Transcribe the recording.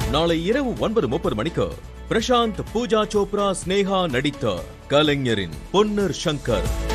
நாளை இரவு 9:30 மணிக்கு பிரசாந்த், பூஜா சோப்ரா, ஸ்னேகா நடித்த கலைஞரின் பொன்னர் சங்கர்.